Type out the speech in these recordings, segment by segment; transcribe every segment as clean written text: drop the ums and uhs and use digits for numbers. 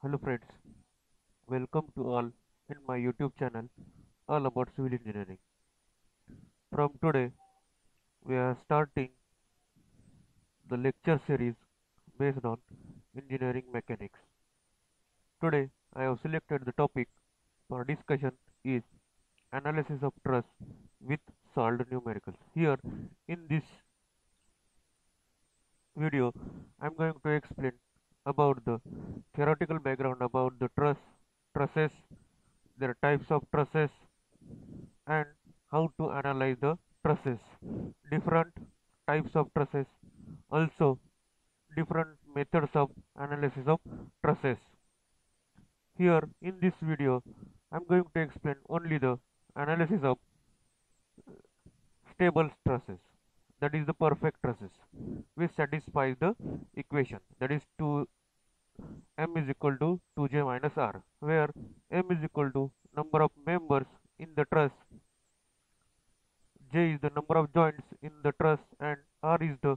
Hello friends, welcome to all in my YouTube channel all about civil engineering. From today we are starting the lecture series based on engineering mechanics. Today I have selected the topic for discussion is analysis of truss with solved numericals. Here in this video I am going to explain about the theoretical background about the trusses, their types of trusses and how to analyze the trusses, different types of trusses, also different methods of analysis of trusses. Here in this video I'm going to explain only the analysis of stable trusses, that is the perfect trusses which satisfies the equation, that is 2 m is equal to 2j minus r, where m is equal to number of members in the truss, J is the number of joints in the truss, and R is the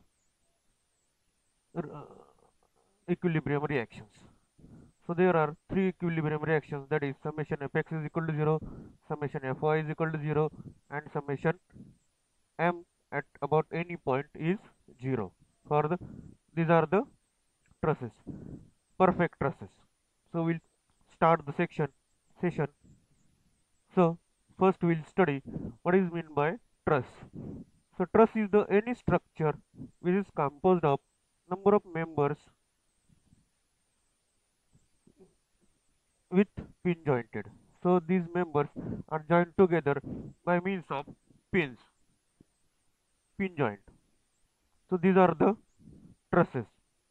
uh, equilibrium reactions. So there are three equilibrium reactions, that is summation fx is equal to 0, summation fy is equal to 0, and summation m at about any point is 0. For the these are the trusses, perfect trusses. So we'll start the session. So first we'll study what is meant by truss. So truss is the any structure which is composed of number of members with pin jointed. So these members are joined together by means of pins, pin joint. So these are the trusses.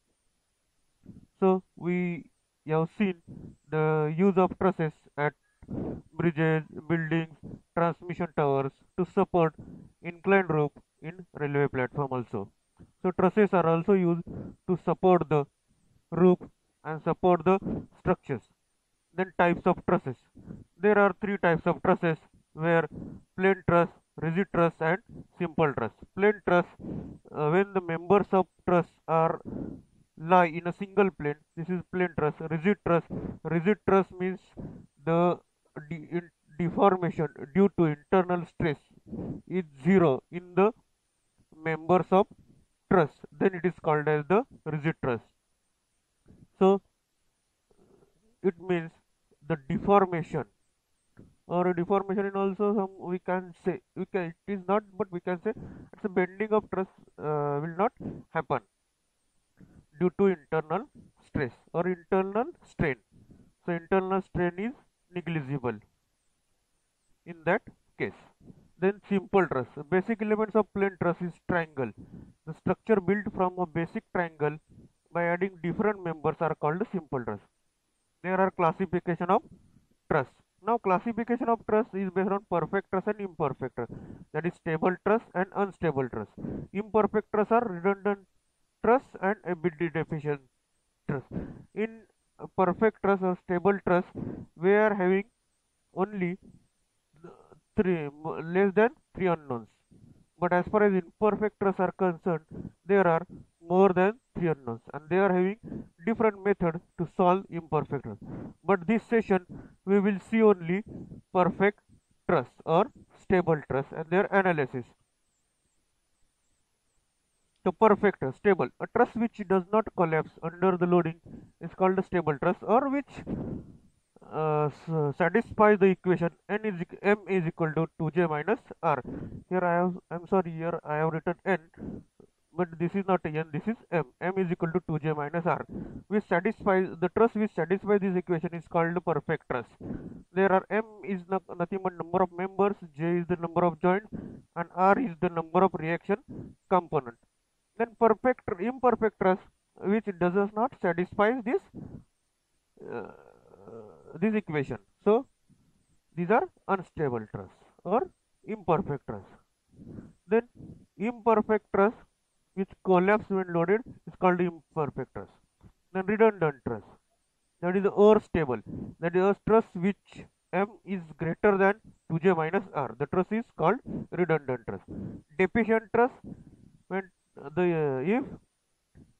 So we have seen the use of trusses at bridges, buildings, transmission towers to support inclined roof in railway platform also. So trusses are also used to support the roof and support the structures. Then types of trusses. There are three types of trusses, where plain truss, rigid truss and simple truss. Plain truss, when the members of truss are lie in a single plane, this is plain truss. Rigid truss means the deformation due to internal stress is zero in the members of truss, then it is called as the rigid truss. So it means the deformation, or a deformation, and also some we can say, it is not, but we can say it's a bending of truss will not happen due to internal stress or internal strain. So internal strain is negligible in that case. Then simple truss. Basic elements of plain truss is triangle. The structure built from a basic triangle by adding different members are called simple truss. There are classification of truss. Now classification of truss is based on perfect truss and imperfect truss. That is stable truss and unstable truss. Imperfect truss are redundant truss and ability deficient truss. In perfect truss or stable truss, we are having only three less than three unknowns. But as far as imperfect truss are concerned, there are more than three unknowns, and they are having different methods to solve imperfect truss. But this session we will see only perfect truss or stable truss and their analysis. So perfect truss, stable. A truss which does not collapse under the loading is called a stable truss, or which satisfies the equation m is equal to 2j minus r. Here I'm sorry, here I have written n, but this is not n, this is m. M is equal to 2j minus r, which satisfies the truss which satisfies this equation is called perfect truss. There are m is nothing but number of members, j is the number of joints, and r is the number of reaction component. Then imperfect truss which does not satisfy uh, this equation. So these are unstable truss or imperfect truss. Then imperfect truss which collapse when loaded is called imperfect truss. Then redundant truss, that is or stable, that is a truss which m is greater than 2j minus r. The truss is called redundant truss. Deficient truss, when if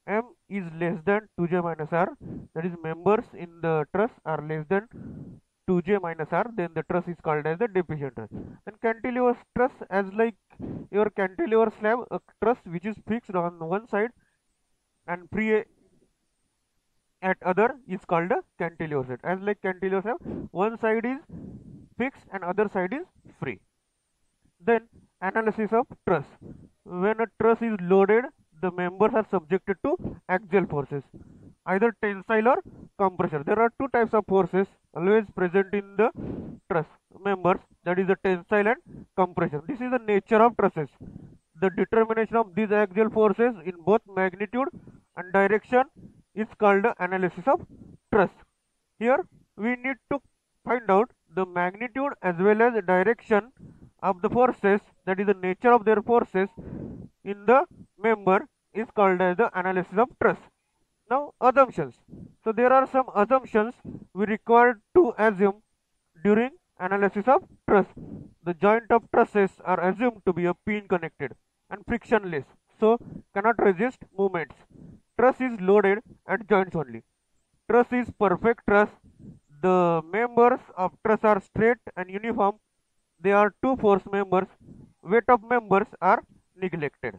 M is less than 2j minus R, that is members in the truss are less than 2j minus R, then the truss is called as the deficient truss. And cantilever truss as like your cantilever slab, a truss which is fixed on one side and free at other is called a cantilever set. As like cantilever slab, one side is fixed and other side is free. Then analysis of truss. When a truss is loaded, the members are subjected to axial forces, either tensile or compressor. There are two types of forces always present in the truss members, that is the tensile and compression. This is the nature of trusses. The determination of these axial forces in both magnitude and direction is called the analysis of truss. Here we need to find out the magnitude as well as the direction of the forces, that is the nature of their forces in the member is called as the analysis of truss. Now assumptions. So there are some assumptions we require to assume during analysis of truss. The joint of trusses are assumed to be a pin connected and frictionless, so cannot resist movements. Truss is loaded at joints only. Truss is perfect truss. The members of truss are straight and uniform. They are two force members. Weight of members are neglected.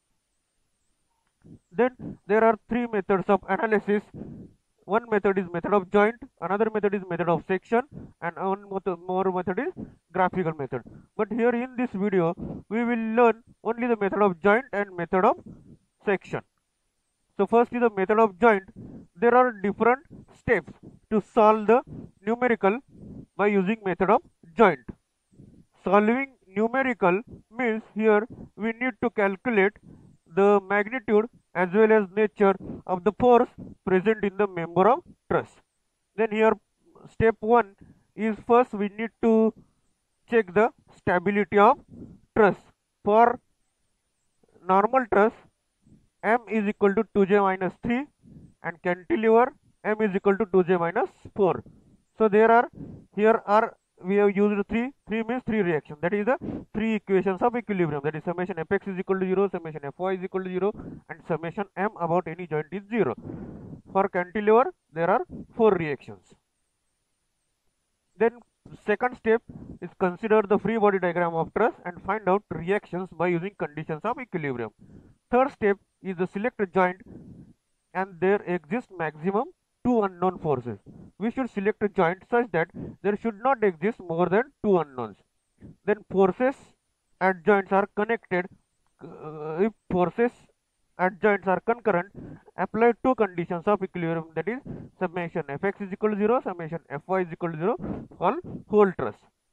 Then there are three methods of analysis. One method is method of joint, another method is method of section, and one more method is graphical method. But here in this video we will learn only the method of joint and method of section. So first is the method of joint. There are different steps to solve the numerical by using method of joint. Solving numerical means here we need to calculate the magnitude as well as nature of the force present in the member of truss. Then here step 1 is first we need to check the stability of truss. For normal truss, M is equal to 2j minus 3 and cantilever M is equal to 2j minus 4. So we have used 3 means 3 reactions, that is the 3 equations of equilibrium, that is summation fx is equal to 0, summation fy is equal to 0 and summation m about any joint is 0. For cantilever there are 4 reactions. Then second step is consider the free body diagram of truss and find out reactions by using conditions of equilibrium. Third step is the select a joint and there exists maximum 2 unknown forces. We should select a joint such that there should not exist more than 2 unknowns. Then forces at joints are connected. If forces at joints are concurrent, apply two conditions of equilibrium, that is summation fx is equal to 0, summation fy is equal to 0 for whole truss.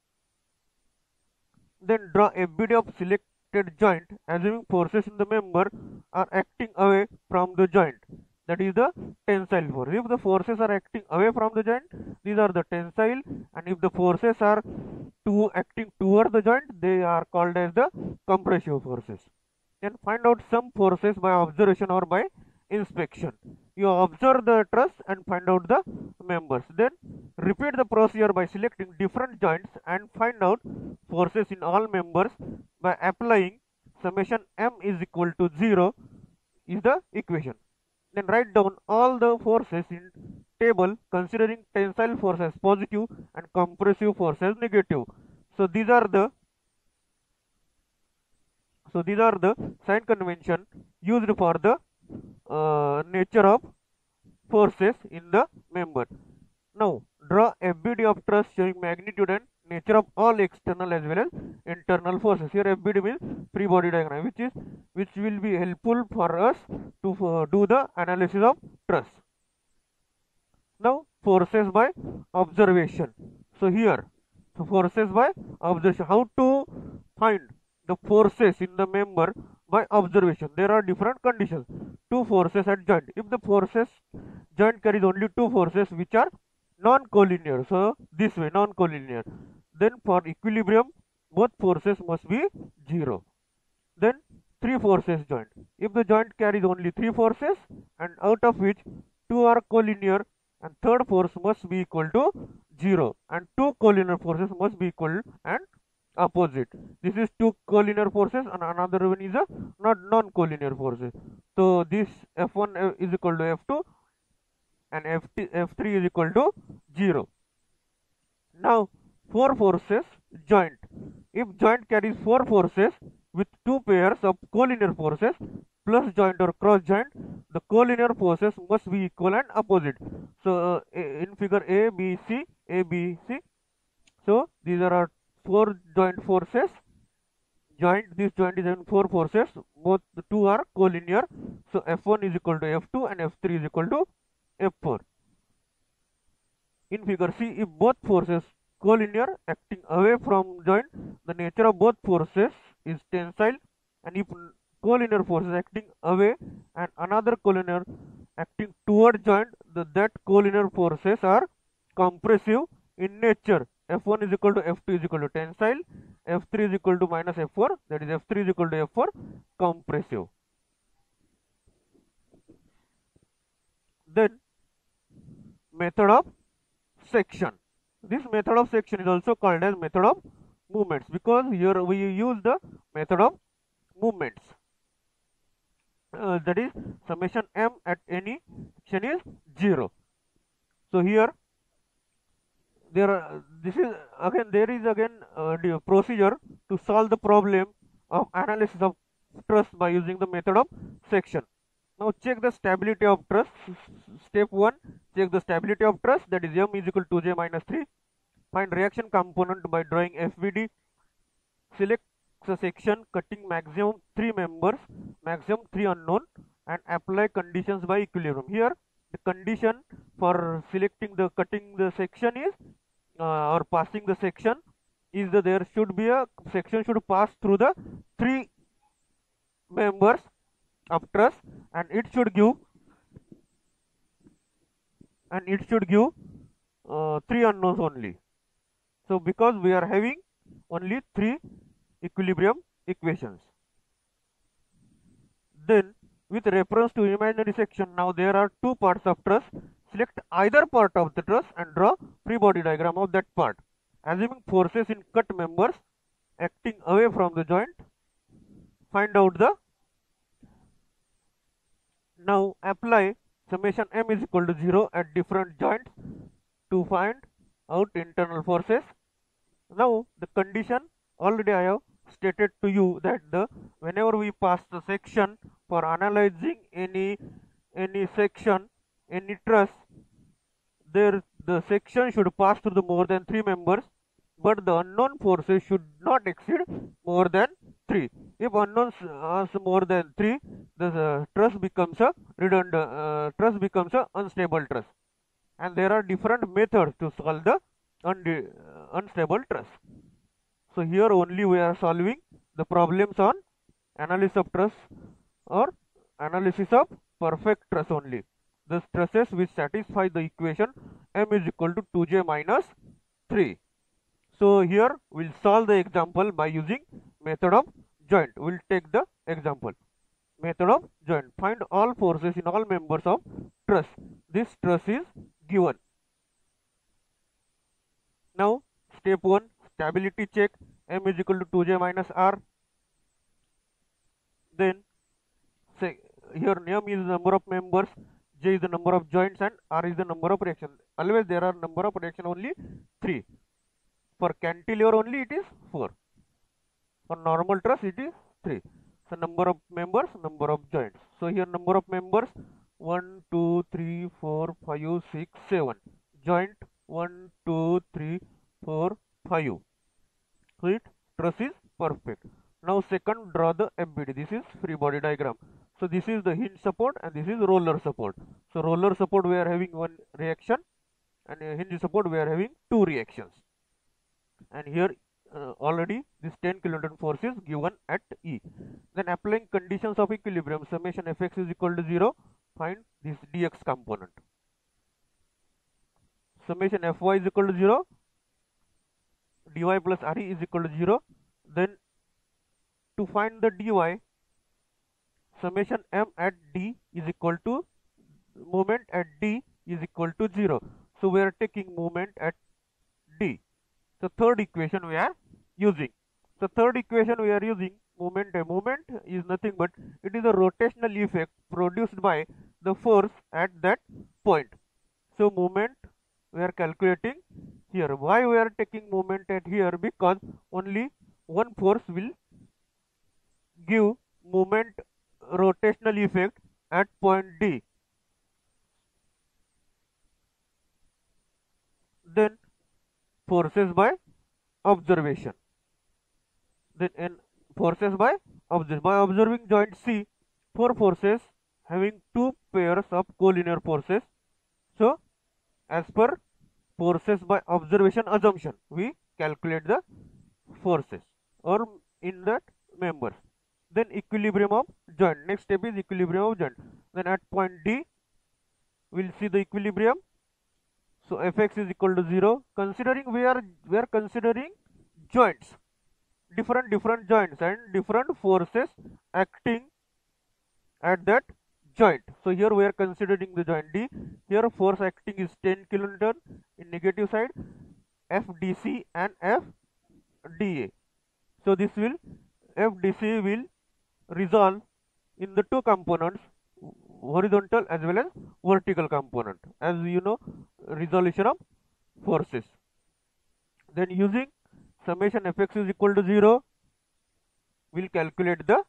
Then draw FBD of selected joint assuming forces in the member are acting away from the joint, that is the tensile force. If the forces are acting away from the joint, these are the tensile, and if the forces are acting toward the joint, they are called as the compressive forces. Then find out some forces by observation or by inspection. You observe the truss and find out the members. Then repeat the procedure by selecting different joints and find out forces in all members by applying summation m is equal to 0 is the equation. Then write down all the forces in table considering tensile force as positive and compressive force as negative. So these are the sign convention used for the nature of forces in the member. Now draw FBD of truss showing magnitude and nature of all external as well as internal forces. Here FBD means free body diagram, which will be helpful for us to do the analysis of truss. Now forces by observation. So here forces by observation. How to find the forces in the member by observation? There are different conditions. Two forces at joint. If the forces joint carries only two forces which are non-collinear, so this way non-collinear, then for equilibrium both forces must be 0. Then three forces joint. If the joint carries only three forces and out of which two are collinear, and third force must be equal to 0 and two collinear forces must be equal and opposite. This is two collinear forces and another one is a not non-collinear forces. So this F1 is equal to F2 and F3 is equal to 0. Now, four forces joint. If joint carries four forces with two pairs of collinear forces plus joint or cross joint, the collinear forces must be equal and opposite. So, in figure A, B, C, A, B, C. So, these are our four joint forces. This joint is having four forces. Both the two are collinear. So, F1 is equal to F2 and F3 is equal to F4. In figure C, if both forces collinear acting away from joint, the nature of both forces is tensile, and if collinear forces acting away and another collinear acting toward joint, that collinear forces are compressive in nature. F1 is equal to F2 is equal to tensile, F3 is equal to minus F4, that is F3 is equal to F4 compressive. Then method of section. This method of section is also called as method of movements, because here we use the method of movements. That is summation m at any section is 0. So here there is the procedure to solve the problem of analysis of truss by using the method of section. Now check the stability of truss. Step 1, check the stability of truss, that is m is equal to 2j minus 3. Find reaction component by drawing FVD. Select the section cutting maximum 3 members, maximum 3 unknown, and apply conditions by equilibrium. Here the condition for selecting the cutting the section is or passing the section is that there should be a section should pass through the 3 members of truss, and it should give 3 unknowns only. So because we are having only 3 equilibrium equations. Then with reference to imaginary section, now there are 2 parts of truss. Select either part of the truss and draw free body diagram of that part. Assuming forces in cut members acting away from the joint, find out the, now apply summation m is equal to 0 at different joints to find out internal forces. Now the condition already I have stated to you that whenever we pass the section for analyzing any section, any truss, the section should pass through the more than 3 members, but the unknown forces should not exceed more than 3. If unknowns are more than 3, the truss becomes a truss becomes a unstable truss, and there are different methods to solve the unstable truss. So here only we are solving the problems on analysis of truss or analysis of perfect truss only. The trusses which satisfy the equation m is equal to 2j minus 3. So here we'll solve the example by using method of joint. We'll take the example. Method of joint. Find all forces in all members of truss. This truss is given. Now step 1, stability check. M is equal to 2j minus r. Then say here m is the number of members, j is the number of joints, and r is the number of reaction. Always there are number of reaction only 3. For cantilever only it is 4. For normal truss it is 3. So number of members, number of joints. So here number of members 1, 2, 3, 4, 5, 6, 7. Joint 1, 2, 3, 4, 5. So it truss is perfect. Now second, draw the FBD. This is free body diagram. So this is the hinge support and this is roller support. So roller support we are having 1 reaction, and hinge support we are having 2 reactions. And here already this 10 kilonewton force is given at E. Then applying conditions of equilibrium, summation Fx is equal to 0, find this dx component. Summation Fy is equal to 0, dy plus re is equal to 0. Then to find the dy, summation m at d is equal to moment at d is equal to 0. So we are taking moment at d. So third equation we are using. So third equation we are using moment. A moment is nothing but it is a rotational effect produced by the force at that point. So moment we are calculating here. Why we are taking moment at here? Because only one force will give moment rotational effect at point D. Then forces by observation. Then n forces by observing joint C, four forces having two pairs of collinear forces. So as per forces by observation assumption, we calculate the forces or in that members. Then equilibrium of joint. Next step is equilibrium of joint. Then at point D, we'll see the equilibrium. So Fx is equal to 0. Considering we are considering joints, different joints and different forces acting at that joint. So here we are considering the joint D. Here force acting is 10 kilonewton in negative side, FDC and FDA. So this will FDC will resolve in the two components, horizontal as well as vertical component, as you know, resolution of forces. Then using summation Fx is equal to 0, we'll calculate the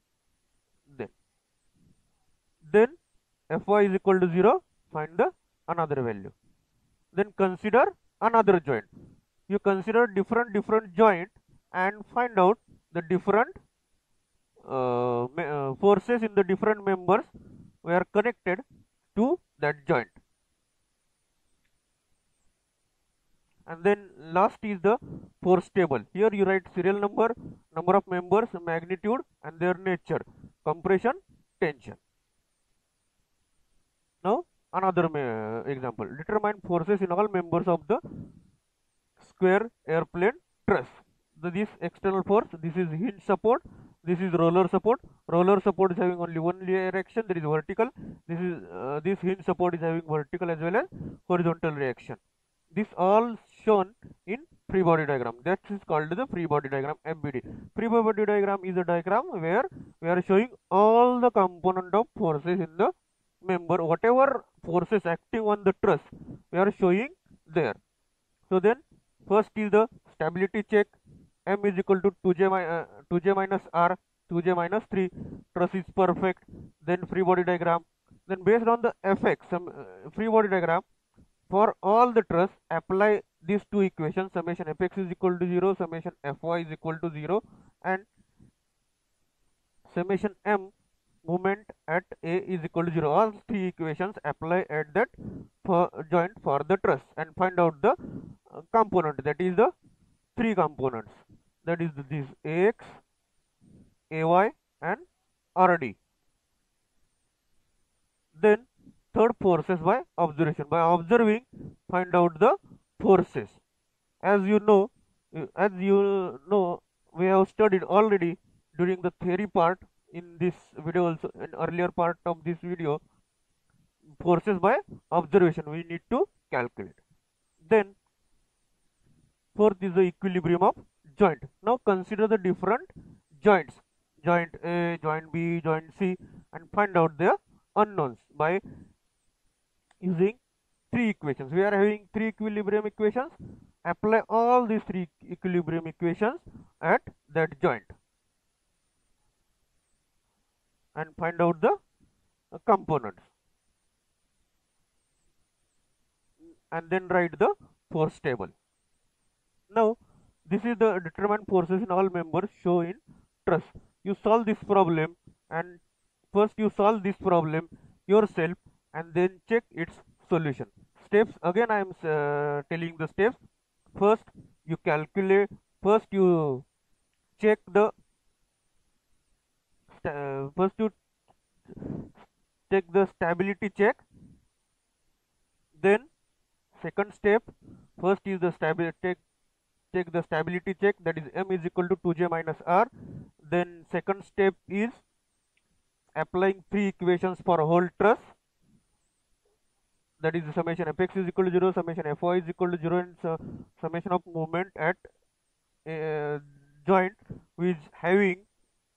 then Fy is equal to 0, find the another value. Then consider another joint. You consider different joint and find out the different forces in the different members were connected to that joint. And then last is the force table. Here you write serial number, number of members, magnitude and their nature, compression, tension. Now another example. Determine forces in all members of the square airplane truss. This external force, this is hinge support, this is roller support. Roller support is having only one reaction, that is vertical. This hinge support is having vertical as well as horizontal reaction. This all shown in free body diagram. That is called the free body diagram, FBD. Free body diagram is a diagram where we are showing all the component of forces in the member. Whatever forces acting on the truss, we are showing there. So then first is the stability check. M is equal to 2j minus R, 2j minus 3. Truss is perfect. Then free body diagram. Then based on the Fx, free body diagram, for all the truss, apply these two equations. Summation Fx is equal to 0, summation Fy is equal to 0, and summation M moment at A is equal to 0. All three equations apply at that joint for the truss and find out the component, that is the three components, that is this Ax, Ay and Rd. Then third, forces by observation. By observing, find out the forces. As you know, we have studied already during the theory part in this video also, in earlier part of this video, forces by observation we need to calculate. Then fourth is the equilibrium of joint. Now consider the different joints, joint A, joint B, joint C, and find out their unknowns by using three equations. We are having three equilibrium equations. Apply all these three equilibrium equations at that joint and find out the components, and then write the force table. Now this is the determined forces in all members show in truss. You solve this problem, and first you solve this problem yourself and then check its solution. Steps, again I am telling the steps. First you calculate, first you check the first you take the stability check. Then second step, first is the stability, take the stability check, that is M is equal to 2j minus R. Then second step is applying three equations for a whole truss, that is the summation Fx is equal to 0, summation Fy is equal to 0, and summation of moment at joint which having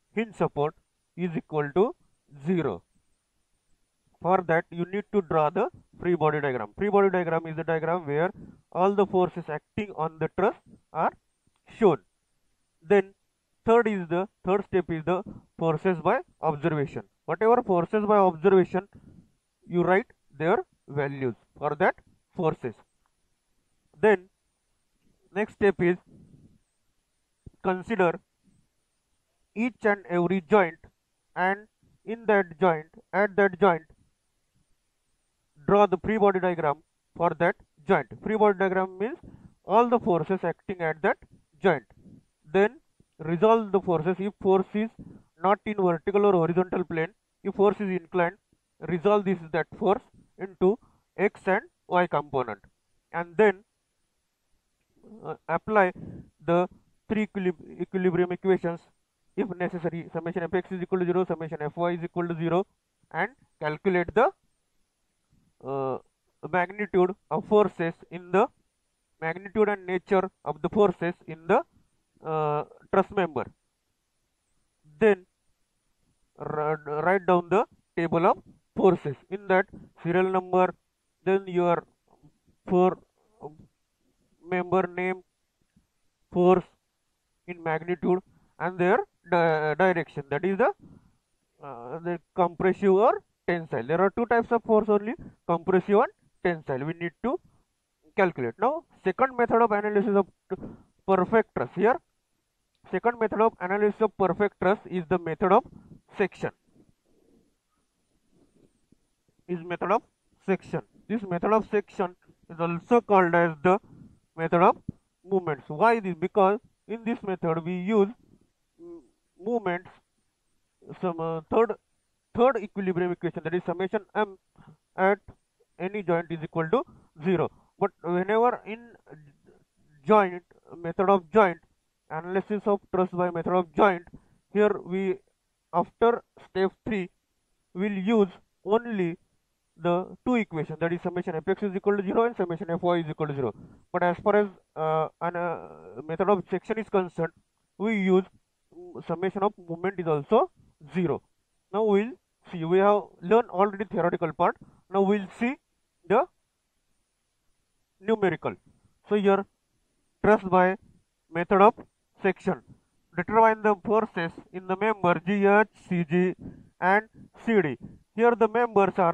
hinge support is equal to 0. For that, you need to draw the free body diagram. Free body diagram is the diagram where all the forces acting on the truss are shown. Then third step is the forces by observation. Whatever forces by observation, you write their values for that forces. Then next step is consider each and every joint, and in that joint, at that joint, draw the free body diagram for that joint. Free body diagram means all the forces acting at that joint. Then resolve the forces. If force is not in vertical or horizontal plane, if force is inclined, resolve that force into x and y component, and then apply the three equilibrium equations if necessary. Summation fx is equal to 0, summation fy is equal to 0, and calculate the magnitude of forces in the magnitude and nature of the forces in the truss member. Then write down the table of forces. In that, serial number, then your member name, force in magnitude, and their direction. That is the compressive or tensile. There are two types of force only, compressive and tensile. We need to calculate. Now, second method of analysis of perfect truss. Here, second method of analysis of perfect truss is the method of section. This method of section is also called as the method of movements. Why this? Because in this method we use movements, some third equilibrium equation, that is summation m at any joint is equal to 0. But whenever in joint, method of joint, analysis of truss by method of joint, here we, after step 3, will use only the two equations, that is summation fx is equal to 0 and summation fy is equal to 0. But as far as method of section is concerned, we use summation of movement is also 0. Now we'll see. We have learned already theoretical part. Now we'll see the numerical. So here, truss by method of section. Determine the forces in the member GH, CG and CD. Here the members are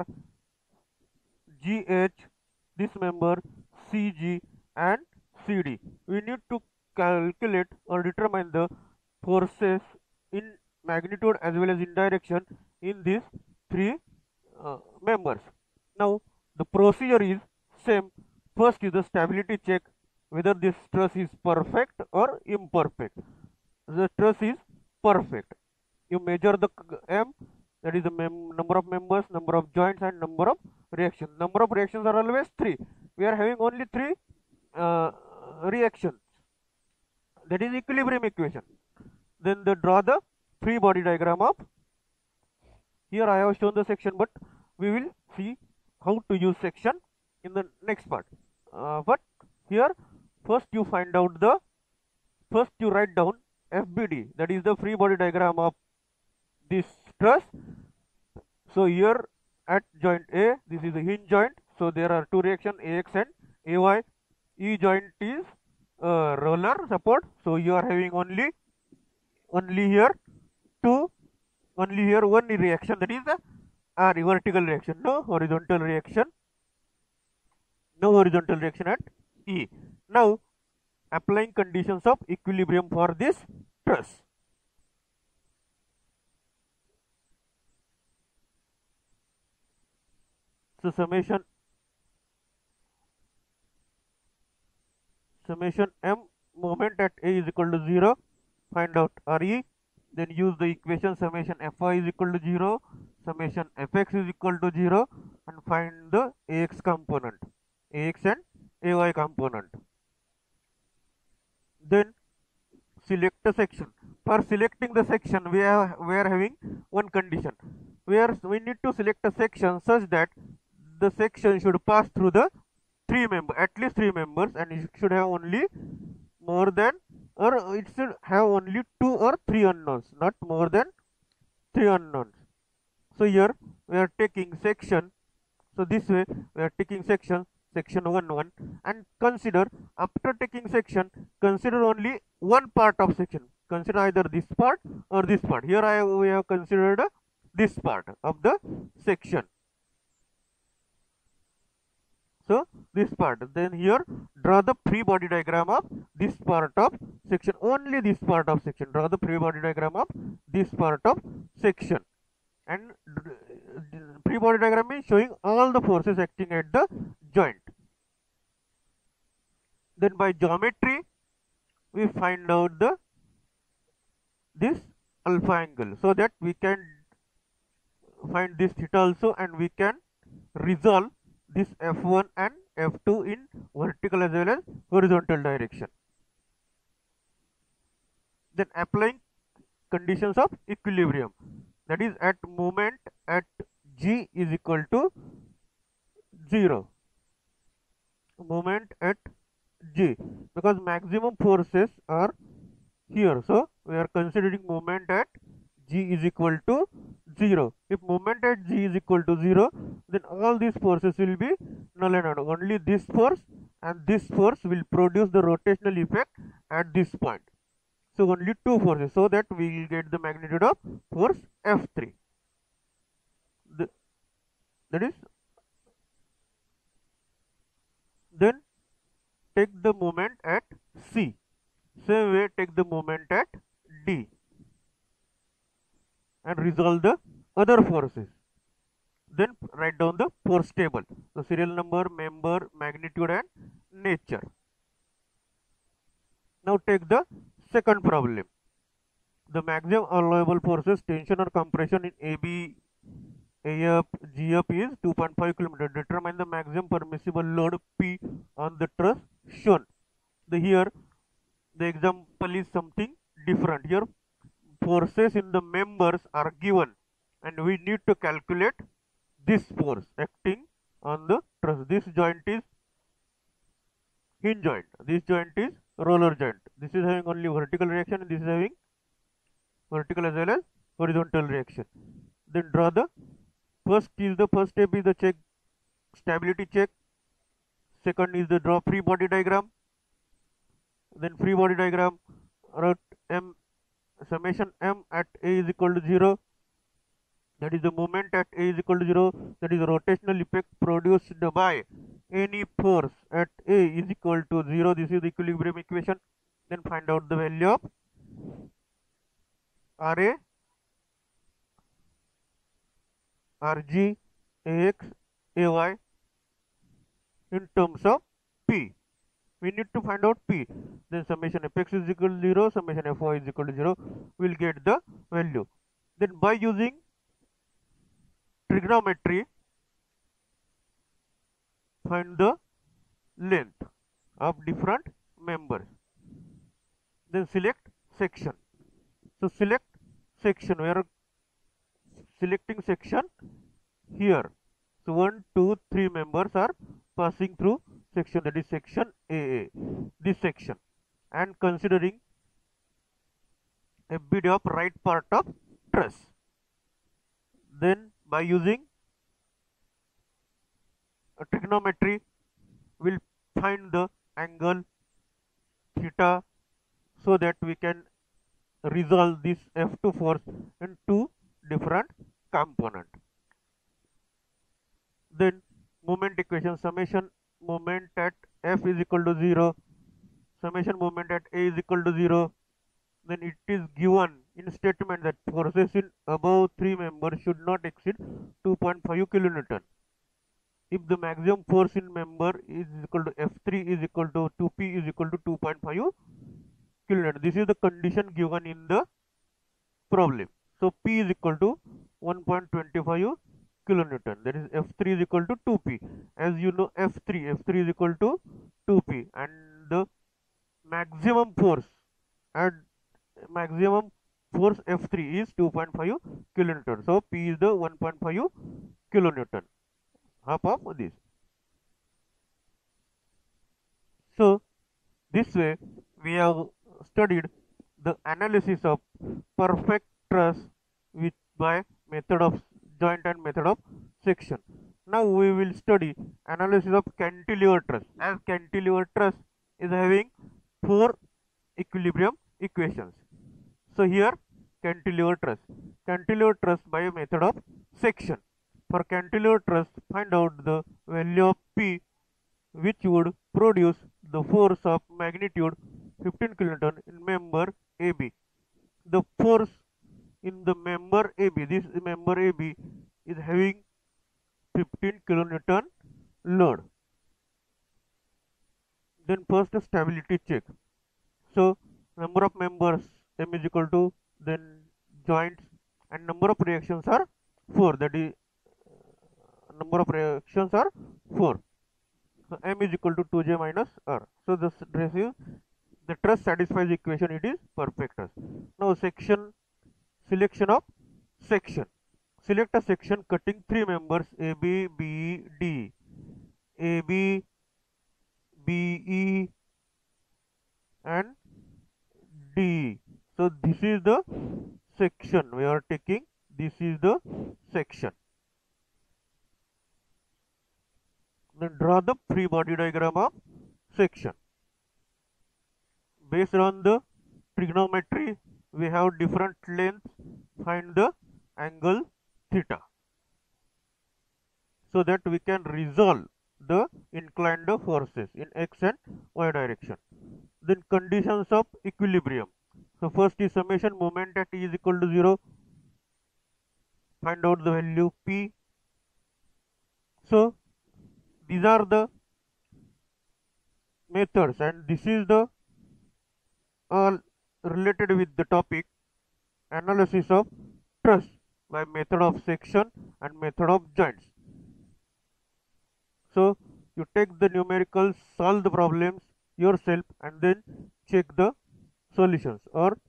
GH, this member, CG and CD. We need to calculate or determine the forces in magnitude as well as in direction in these three members. Now the procedure is same. First is the stability check, whether this truss is perfect or imperfect. The truss is perfect. You measure the M, that is the number of members, number of joints and number of reactions. Number of reactions are always 3. We are having only 3 reactions. That is equilibrium equation. Then draw the free body diagram of. Here I have shown the section, but we will see how to use section in the next part. But here first you write down FBD, that is the free body diagram of this truss. So here at joint A, this is a hinge joint, so there are two reactions, AX and AY. E joint is roller support, so you are having only here one reaction, that is the vertical reaction, no horizontal reaction at E. Now applying conditions of equilibrium for this truss. So summation M moment at A is equal to 0, find out RE, then use the equation summation Fy is equal to 0, summation Fx is equal to 0, and find the AX component, AX and AY component. Then select a section. For selecting the section, we are having one condition, where we need to select a section such that the section should pass through the at least three members, and it should have only more than or it should have only 2 or 3 unknowns, not more than 3 unknowns. So here we are taking section. So this way we are taking section 1 1, and consider, after taking section, consider only one part of section. Consider either this part or this part. Here we have considered this part of the section. So this part, then here draw the free body diagram of this part of section, only this part of section. Draw the free body diagram of this part of section, and free body diagram is showing all the forces acting at the joint. Then by geometry we find out this alpha angle, so that we can find this theta also, and we can resolve this F1 and F2 in vertical as well as horizontal direction. Then applying conditions of equilibrium, that is at moment at G is equal to 0. Moment at G, because maximum forces are here, so we are considering moment at G is equal to 0. If moment at G is equal to 0, then all these forces will be null and void. Only this force and this force will produce the rotational effect at this point. So only two forces, so that we will get the magnitude of force F3. That is, then take the moment at C. Same way take the moment at D and resolve the other forces. Then write down the force table. So serial number, member, magnitude and nature. Now take the second problem. The maximum allowable forces, tension or compression in AB, AF, GF is 2.5 km. Determine the maximum permissible load P on the truss shown. Here the example is something different. Here forces in the members are given, and we need to calculate this force acting on the truss. This joint is hinge joint, this joint is roller joint. This is having only vertical reaction, and this is having vertical as well as horizontal reaction. Then draw the first step is the check stability check. Second is the draw free body diagram. Then free body diagram, write M summation M at A is equal to 0. That is the moment at A is equal to 0. That is the rotational effect produced by any force at A is equal to 0. This is the equilibrium equation. Then find out the value of RA, RG, AX, AY in terms of P. We need to find out P. Then summation Fx is equal to 0, summation Fy is equal to 0. We will get the value. Then by using trigonometry, find the length of different members. Then select section. So select section. We are selecting section here. So 1, 2, 3 members are passing through section, that is section AA, this section, and considering FBD of right part of truss. Then by using a trigonometry, we'll find the angle theta, so that we can resolve this F2 force in two different components. Then moment equation, summation moment at F is equal to 0, summation moment at A is equal to 0. Then it is given in statement that forces in above 3 members should not exceed 2.5 kilonewton. If the maximum force in member is equal to F3 is equal to 2P is equal to 2.5 kilonewton. This is the condition given in the problem. So P is equal to 1.25 kilonewton. That is F3 is equal to 2P. As you know, F3 is equal to 2P, and the maximum force F3 is 2.5 kilonewton. So P is the 1.5 kilonewton, half of this. So this way we have studied the analysis of perfect truss with by method of joint and method of section. Now we will study analysis of cantilever truss, as cantilever truss is having four equilibrium equations. So here cantilever truss by method of section. For cantilever truss, find out the value of P, which would produce the force of magnitude 15 kilonewton in member AB. The force in the member AB, this member AB is having 15 kilonewton load. Then first stability check. So number of members M is equal to, then joints, and number of reactions are 4, that is number of reactions are 4. So M is equal to 2J minus R. So the truss satisfies the equation, it is perfect truss. Now selection of section. Select a section cutting 3 members A, B, B, D. A, B, B, E and D. So this is the section we are taking. This is the section. Then draw the free body diagram of section. Based on the trigonometry, we have different lengths. Find the angle theta, so that we can resolve the inclined forces in x and y direction. Then conditions of equilibrium. So first is summation moment at E is equal to 0. Find out the value P. So these are the methods, and this is the all related with the topic analysis of truss by method of section and method of joints. So you take the numericals, solve the problems yourself, and then check the solutions. Or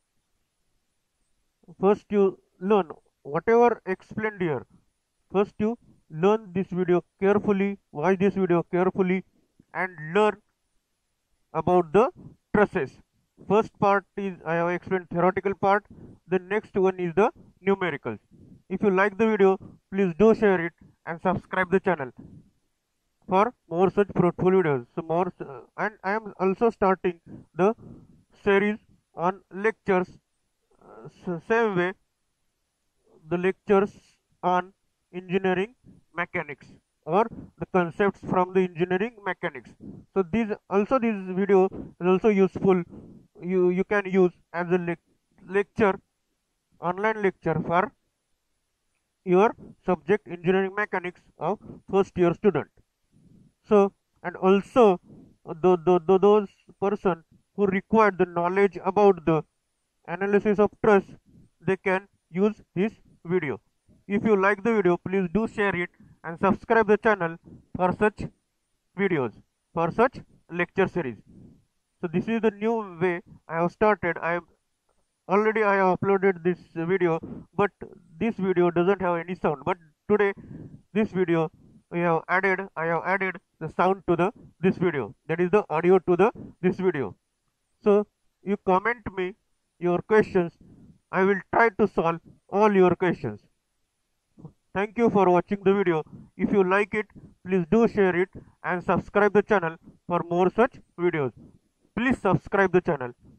first you learn whatever explained here. First you learn this video carefully, watch this video carefully, and learn about the trusses. First part is I have explained theoretical part. The next one is the numericals. If you like the video, please do share it and subscribe the channel for more such fruitful videos. So and I am also starting the series on lectures. Same way, the lectures on engineering mechanics, or the concepts from the engineering mechanics. So this video is also useful. You can use as a lecture, online lecture for your subject engineering mechanics of first year student. So, and also those person who require the knowledge about the analysis of truss, they can use this video. If you like the video, please do share it and subscribe the channel for such videos, for such lecture series. So this is the new way I have started. I have uploaded this video, but this video doesn't have any sound. But today, this video I have added the sound to this video. That is the audio to this video. So you comment me your questions. I will try to solve all your questions. Thank you for watching the video. If you like it, please do share it and subscribe the channel for more such videos. Please subscribe the channel.